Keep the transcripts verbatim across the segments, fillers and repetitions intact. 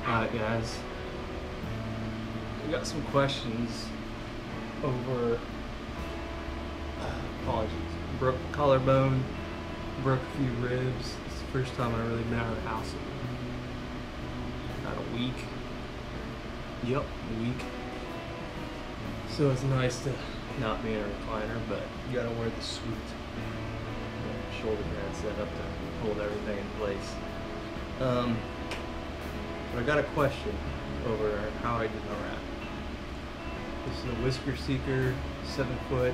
Alright guys, we got some questions over, uh, apologies, broke collarbone, broke a few ribs. It's the first time I've really been out of the house in about a week. Yep, a week. So it's nice to not be in a recliner, but you gotta wear the suit. Shoulder pad set up to hold everything in place. Um, but I got a question over how I did my wrap. This is a Whisker Seeker, seven foot,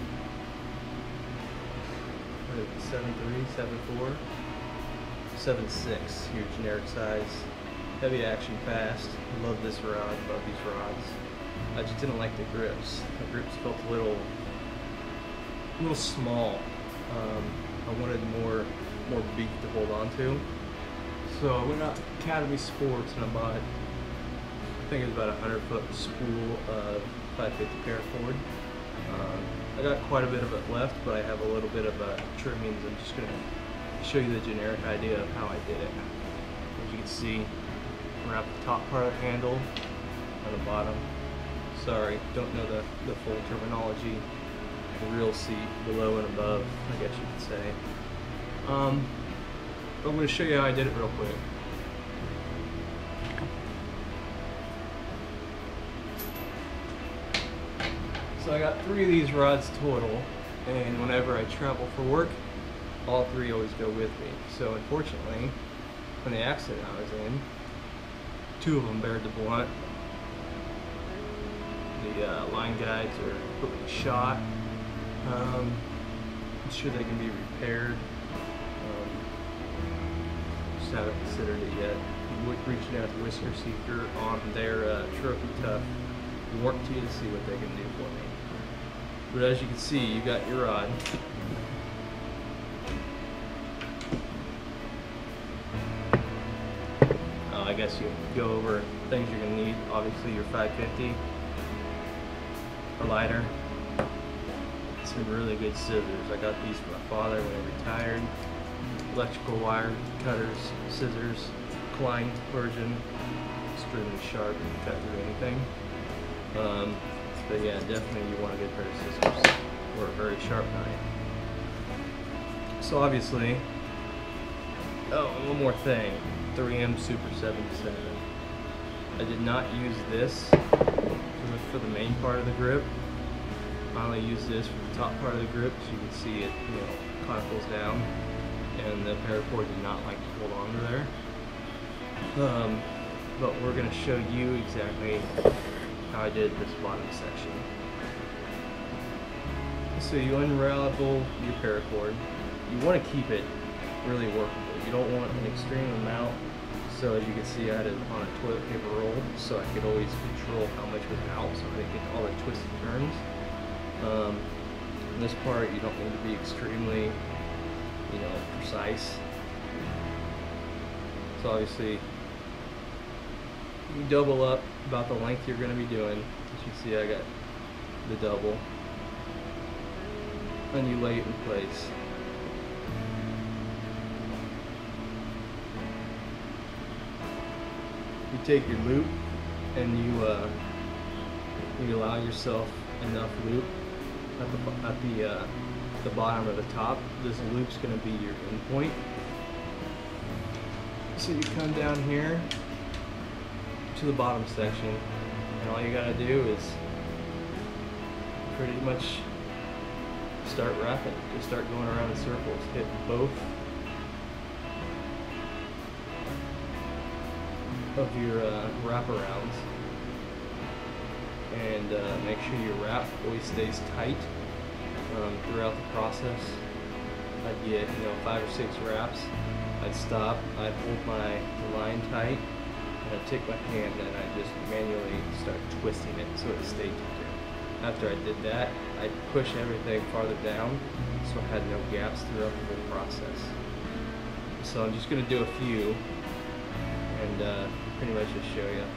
what is it, seven three, seven four, seven six, your generic size. Heavy action, fast. Love this rod, love these rods. I just didn't like the grips. The grips felt a little, a little small. Um, I wanted more, more beef to hold on to. So I went out to Academy Sports and I bought, I think it was about a hundred foot spool of five fifty paracord. Um, I got quite a bit of it left, but I have a little bit of uh, trimmings. I'm just going to show you the generic idea of how I did it. As you can see, wrap the top part of the handle on the bottom. Sorry, don't know the, the full terminology. The real seat below and above, I guess you could say. Um, I'm going to show you how I did it real quick. So I got three of these rods total, and whenever I travel for work, all three always go with me. So unfortunately, when the accident I was in, two of them bared the blunt. The uh, line guides are completely shot. Um, I'm sure they can be repaired. Um, just haven't considered it yet. I'm reaching out to Whisker Seeker on their uh, Trophy Tough warranty to see what they can do for me. But as you can see, you got your rod. Uh, I guess you go over things you're going to need. Obviously your five fifty, a lighter, some really good scissors. I got these from my father when he retired. Electrical wire cutters, scissors, Klein version, extremely sharp, you can cut through anything. Um, but yeah, definitely you want a good pair of scissors or a very sharp knife. So obviously, oh, and one more thing, three M Super seventy-seven. I did not use this for the main part of the grip. I only use this for the top part of the grip, so you can see it, you know, conicals down, and the paracord did not like to hold on to there. Um, but we're going to show you exactly how I did this bottom section. So you unravel your paracord. You want to keep it really workable. You don't want an extreme amount. So as you can see, I had it on a toilet paper roll, so I could always control how much was out, so I didn't get all the twists and turns. Um, this part, you don't need to be extremely, you know, precise. So obviously, you double up about the length you're going to be doing. As you can see, I got the double. And you lay it in place. You take your loop and you uh, you allow yourself enough loop at the at the uh, the bottom or the top. This loop's going to be your end point. So you come down here to the bottom section, and all you gotta do is pretty much start wrapping. Just start going around in circles. Hit both of your uh, wraparounds, and uh, make sure your wrap always stays tight um, throughout the process. I'd get, you know, five or six wraps. I'd stop. I'd hold my line tight, and I'd take my hand and I'd just manually start twisting it so it stayed together. After I did that, I'd push everything farther down so I had no gaps throughout the whole process. So I'm just going to do a few and uh, pretty much just show you.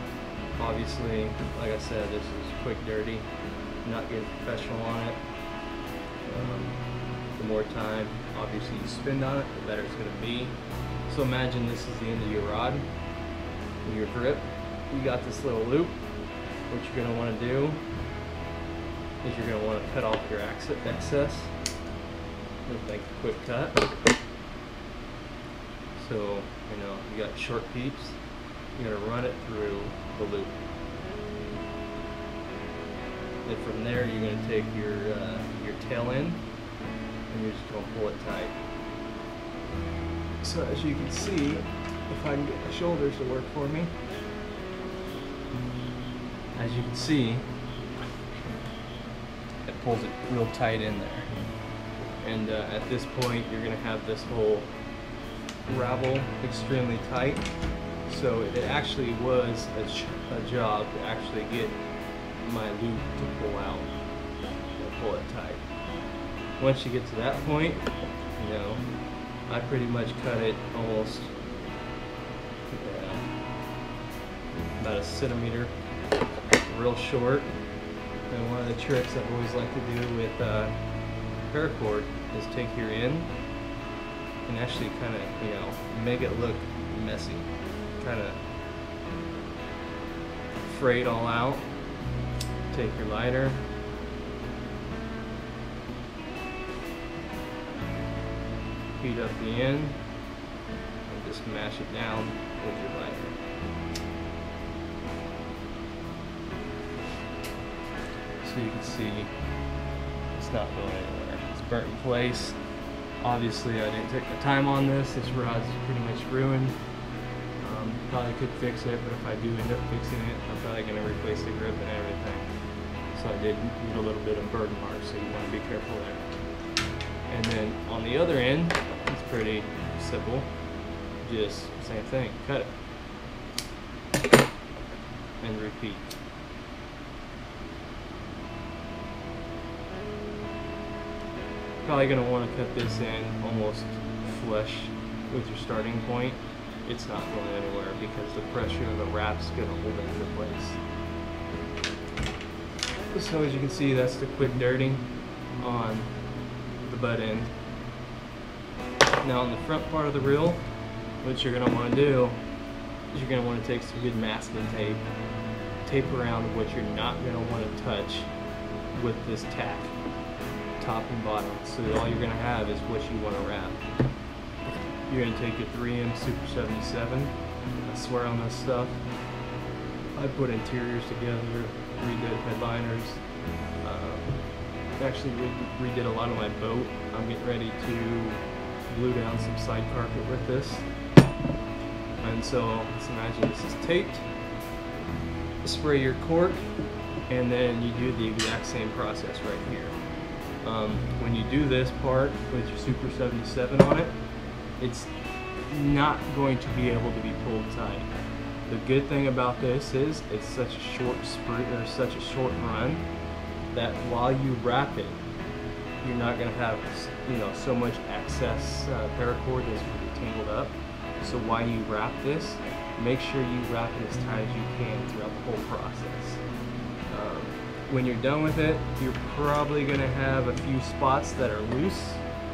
Obviously, like I said, this is quick, dirty. I'm not getting professional on it. Um, the more time, obviously, you spend on it, the better it's going to be. So imagine this is the end of your rod, and your grip. You got this little loop. What you're going to want to do is you're going to want to cut off your excess. Just make a quick cut. So, you know, you got short peeps. You're going to run it through the loop. And from there, you're going to take your uh, your tail end, and you're just going to pull it tight. So as you can see, if I can get the shoulders to work for me, as you can see, it pulls it real tight in there. And uh, at this point, you're going to have this whole ravel extremely tight. So it actually was a, a job to actually get my loop to pull out and pull it tight. Once you get to that point, you know, I pretty much cut it almost yeah, about a centimeter, real short. And one of the tricks I've always liked to do with uh, paracord is take your end and actually kind of, you know, make it look messy. Kind of fray it all out. Take your lighter. Heat up the end and just mash it down with your lighter. So you can see it's not going anywhere. It's burnt in place. Obviously I didn't take the time on this. This rod's pretty much ruined. Um, probably could fix it, but if I do end up fixing it, I'm probably going to replace the grip and everything. So I did get a little bit of burn marks, so you want to be careful there. And then on the other end, it's pretty simple. Just same thing, cut it. And repeat. Probably going to want to cut this in almost flush with your starting point. It's not going anywhere because the pressure of the wrap's going to hold it into place. So as you can see, that's the quick dirting on the butt end. Now on the front part of the reel, what you're going to want to do is you're going to want to take some good masking tape, tape around what you're not going to want to touch with this tack, top and bottom. So all you're going to have is what you want to wrap. You're going to take your three M Super seventy-seven. I swear on this stuff. I put interiors together, redid headliners. Uh, actually redid a lot of my boat. I'm getting ready to glue down some side carpet with this. And so let's imagine this is taped. Spray your cork, and then you do the exact same process right here. Um, when you do this part with your Super seventy-seven on it, it's not going to be able to be pulled tight. The good thing about this is it's such a short sprint or such a short run that while you wrap it, you're not going to have, you know, so much excess uh, paracord that's really tangled up. So while you wrap this, make sure you wrap it as tight as you can throughout the whole process. Um, when you're done with it, you're probably going to have a few spots that are loose.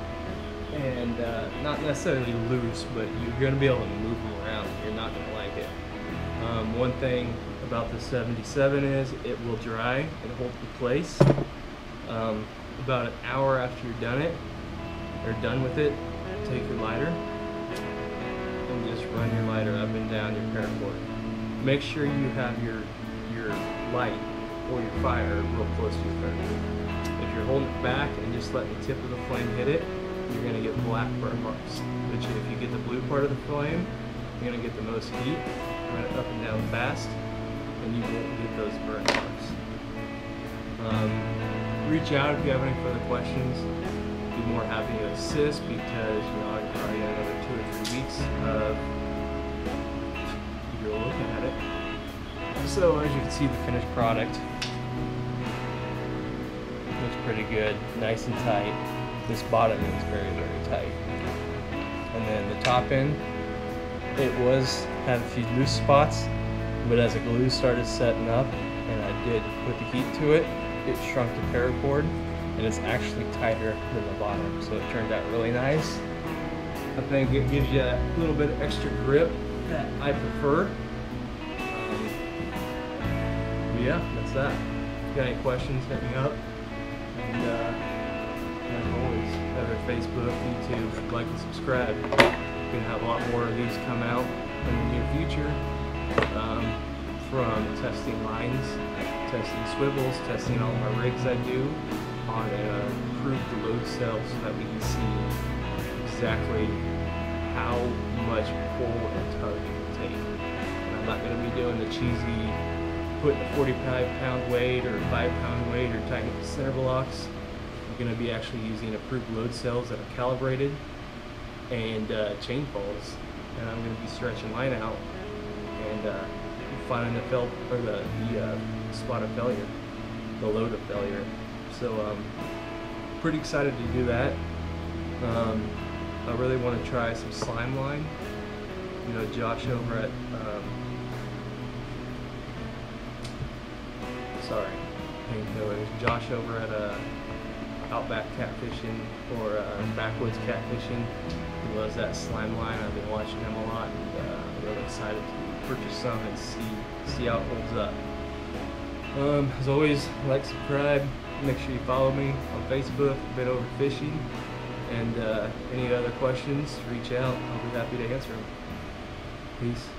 And uh, not necessarily loose, but you're going to be able to move them around. You're not going to like it. Um, one thing about the seventy-seven is it will dry and hold in place. Um, about an hour after you're done it, or done with it, take your lighter and just run your lighter up and down your paracord. Make sure you have your your light or your fire real close to your paracord. If you're holding it back and just letting the tip of the flame hit it, you're going to get black burn marks. But if you get the blue part of the flame, you're going to get the most heat, run it up and down fast, and you won't get those burn marks. Um, reach out if you have any further questions. Be more happy to assist because, you know, I've already got another two or three weeks of you're looking at it. So as you can see, the finished product looks pretty good, nice and tight. This bottom is very, very tight. And then the top end, it was, had a few loose spots, but as the glue started setting up and I did put the heat to it, it shrunk the paracord and it's actually tighter than the bottom, so it turned out really nice. I think it gives you a little bit of extra grip that I prefer. Um, but yeah, that's that. If you got any questions, hit me up. And uh, as always, either Facebook, YouTube, like and subscribe. We're gonna have a lot more of these come out in the near future. Um, from testing lines, testing swivels, testing all my rigs I do on a approved load cell, so that we can see exactly how much pull and tug it can take. And I'm not going to be doing the cheesy putting a forty-five pound weight or five pound weight or tightening the center blocks. I'm going to be actually using approved load cells that are calibrated and uh, chain pulls, and I'm going to be stretching line out and uh, finding the fel or the, the uh, spot of failure, the load of failure. So um, pretty excited to do that. Um, I really want to try some slime line. You know, Josh over at um, sorry, painkillers. Josh over at uh, Outback Catfishing or uh, Backwoods Catfishing. He loves that slime line. I've been watching him a lot, and uh, I'm really excited to purchase some and see see how it holds up. Um, as always, like, subscribe, make sure you follow me on Facebook, Been Over Fishing, and uh, any other questions, reach out. I'll be happy to answer them. Peace.